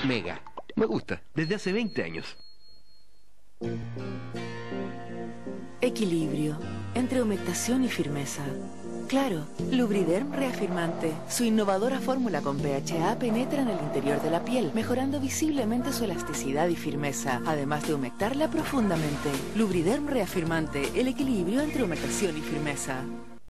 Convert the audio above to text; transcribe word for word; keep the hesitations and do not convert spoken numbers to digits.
Mega. Me gusta, desde hace veinte años. Equilibrio entre humectación y firmeza. Claro, Lubriderm reafirmante. Su innovadora fórmula con P H A penetra en el interior de la piel, mejorando visiblemente su elasticidad y firmeza, además de humectarla profundamente. Lubriderm reafirmante, el equilibrio entre humectación y firmeza.